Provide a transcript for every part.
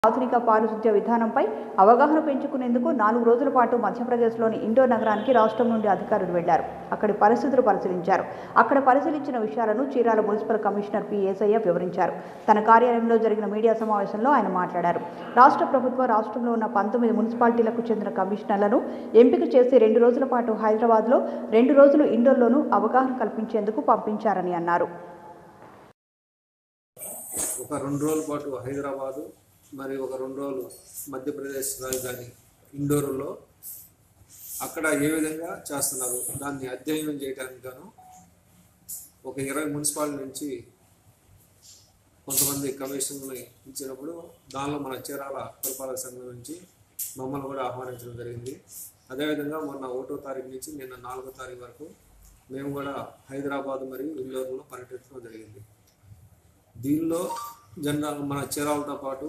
ఆధునిక పారిశుద్ధ్య విధానంపై అవగాహన పెంచుకునేందుకు 4 రోజుల పాటు మధ్యప్రదేశ్లోని ఇండోర్ నగరానికి రాష్ట్రం నుండి అధికారులు వెళ్లారు. అక్కడి పరిస్థితులు పరిశీలించారు. అక్కడ పరిశీలించిన విషయాలను Chirala municipal commissioner P Esayya వివరించారు. తన కార్యాలయంలో జరిగిన మీడియా సమావేశంలో ఆయన మాట్లాడారు. రాష్ట్ర ప్రభుత్వం రాష్ట్రంలో ఉన్న 19 మున్సిపాలిటీలకు చెందిన కమిషనర్లను ఎంపిక చేసి 2 రోజుల పాటు హైదరాబాద్లో 2 రోజులు ఇండోర్లోనూ అవగాహన కల్పించేందుకు పంపించారని అన్నారు. ఒక 2 రోజుల పాటు హైదరాబాదు మరి ఒక 2 రోజులు మధ్యప్రదేశ్ రాజధాని ఇండోర్లో అక్కడ ఏ విధంగా చేస్తున్నారు దాన్ని అధ్యయనం చేయడానికి గాను ఒక 20 మున్సిపాలిటీ నుంచి కొంతమంది కమిషన్లు ఇచ్చినప్పుడు దానిలో మన చీరాల పురపాలక సంఘం నుంచి మమ్మల్ని కూడా ఆహ్వానించడం జరిగింది. అదేవిధంగా మొన్న 1వ తారీఖు నుంచి నిన్న 4వ తారీఖు వరకు మేము కూడా హైదరాబాద్ మరియు ఇండోర్లో పర్యటించడం జరిగింది. దీనిలో జనరల్ మన చీరాలతో పాటు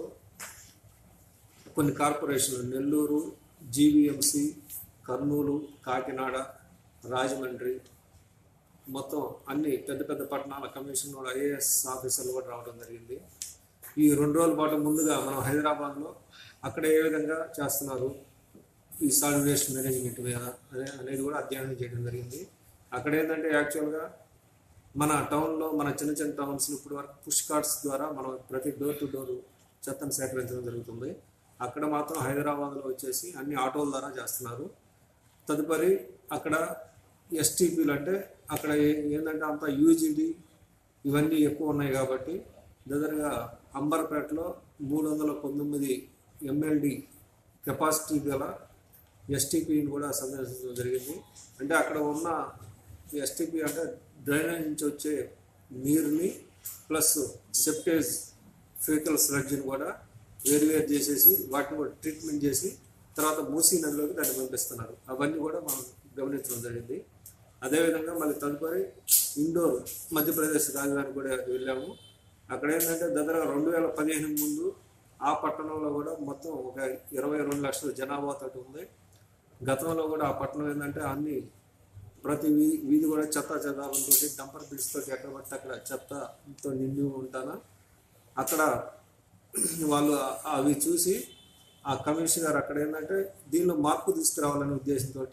కొన్ని కార్పొరేషన్లు నెల్లూరు, జీవీఎంసీ, కర్నూలు, కాకినాడ, రాజమండ్రి మొత్తం అన్ని పెద్ద పెద్ద పట్టణాల కమిషన్ కూడా ఐఏఎస్ ఆఫీసర్లు కూడా రావడం జరిగింది. ఈ 2 రోజుల పాటు ముందుగా మనం హైదరాబాద్లో అక్కడ ఏ విధంగా చేస్తున్నారు ఈ సాలిడ్ వేస్ట్ మేనేజ్మెంట్ అనేది కూడా అధ్యయనం చేయడం జరిగింది. అక్కడ ఏంటంటే యాక్చువల్గా మన టౌన్లో మన చిన్న చిన్న టౌన్స్లో ఇప్పుడు వరకు పుష్ కార్ట్స్ ద్వారా మనం ప్రతి డోర్ టు డోర్ చెత్తను సేకరించడం జరుగుతుంది. అక్కడ మాత్రం హైదరాబాద్లో వచ్చేసి అన్ని ఆటోల ద్వారా చేస్తున్నారు. తదుపరి అక్కడ ఎస్టీపీలు అంటే అక్కడ ఏంటంటే అంతా యూజీడీ ఇవన్నీ ఎక్కువ ఉన్నాయి కాబట్టి దగ్గరగా అంబర్పేటలో 319 ఎంఎల్డి కెపాసిటీ గల ఎస్టీపీని కూడా సందర్శించడం జరిగింది. అంటే అక్కడ ఉన్న ఎస్టీపీ అంటే డ్రైనేజ్ నుంచి వచ్చే నీరుని ప్లస్ సెప్టేజ్ ఫీకల్ స్లడ్జ్ని కూడా వేరు చేసేసి వాటిని కూడా ట్రీట్మెంట్ చేసి తర్వాత మూసీ నదిలోకి దాన్ని పంపిస్తున్నారు. అవన్నీ కూడా మనం గమనించడం జరిగింది. అదేవిధంగా మళ్ళీ తదుపరి ఇండోర్ మధ్యప్రదేశ్ రాజధాని కూడా వెళ్ళాము. అక్కడ ఏంటంటే దగ్గర 2015 ముందు ఆ పట్టణంలో కూడా మొత్తం ఒక 22 లక్షల జనాభాతో ఉంది. గతంలో కూడా ఆ పట్టణం ఏంటంటే అన్ని ప్రతి వీధి కూడా చెత్త చెదారంతో డంపర్ బిడ్స్తో ఎక్కడ పడితే అక్కడ చెత్తతో నిండి ఉంటాను. అక్కడ వాళ్ళు అవి చూసి ఆ కమిషనర్ అక్కడ ఏంటంటే దీనిలో మార్పు తీసుకురావాలనే ఉద్దేశంతో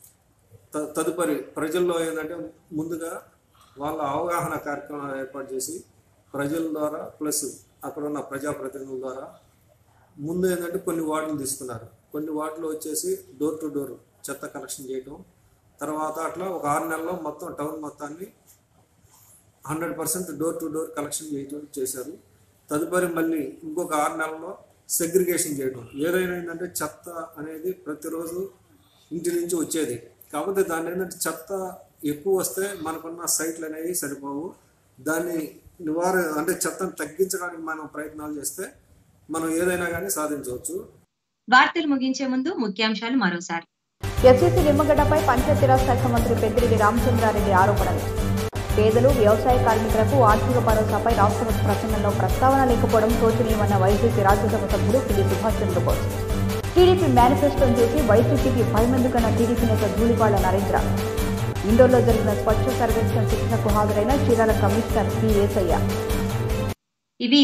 తదుపరి ప్రజల్లో ఏంటంటే ముందుగా వాళ్ళ అవగాహన కార్యక్రమాలు ఏర్పాటు చేసి ప్రజల ద్వారా ప్లస్ అక్కడ ఉన్న ప్రజాప్రతినిధుల ద్వారా ముందు ఏంటంటే కొన్ని వార్డులు తీసుకున్నారు. కొన్ని వార్డులు వచ్చేసి డోర్ టు డోర్ చెత్త కలెక్షన్ చేయటం, తర్వాత అట్లా ఒక 6 నెలల్లో మొత్తం టౌన్ మొత్తాన్ని 100% డోర్ టు డోర్ కలెక్షన్ చేశారు. తదుపరి మళ్ళీ ఇంకొక 6 నెలల్లో సెగ్రిగేషన్ చేయడం. ఏదైనా ఏంటంటే చెత్త అనేది ప్రతిరోజు ఇంటి నుంచి వచ్చేది కాకపోతే దాన్ని ఏంటంటే చెత్త ఎక్కువ వస్తే మనకున్న సైట్లు అనేవి సరిపోవు. దాన్ని అంటే చెత్తను తగ్గించడానికి మనం ప్రయత్నాలు చేస్తే మనం ఏదైనా కానీ సాధించవచ్చు. వార్తలు ముగించే ముందు ముఖ్యాంశాలు మరోసారి. ఎస్సీసీ నిమ్మగడ్డపై పంచాయతీరాజ్ శాఖ మంత్రి పెద్దిరెడ్డి రామచంద్రారెడ్డి ఆరోపణలు. పేదలు, వ్యవసాయ కార్మికులకు ఆర్థిక భరోసాపై రాష్ట్రపతి ప్రసంగంలో ప్రస్తావన లేకపోవడం శోచనీయమన్న వైసీపీ రాజ్యసభ సభ్యుడు పిల్లి సుభాష్ చంద్రబోస్. టీడీపీ మేనిఫెస్టోను చూసి వైసీపీకి భయమెందుకన్న టీడీపీ నేత ధూళిపాళ్ల నరేంద్ర. ఇండోర్లో జరిగిన స్వచ్ఛ సర్వేక్షణ శిక్షణకు హాజరైన చీరాల కమిషనర్ పి ఏసయ్య.